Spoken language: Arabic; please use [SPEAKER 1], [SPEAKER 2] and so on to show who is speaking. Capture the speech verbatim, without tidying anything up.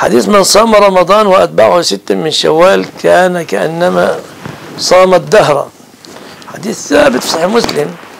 [SPEAKER 1] حديث من صام رمضان وأتبعه ستا من شوال كان كأنما صام الدهر، حديث ثابت في صحيح مسلم.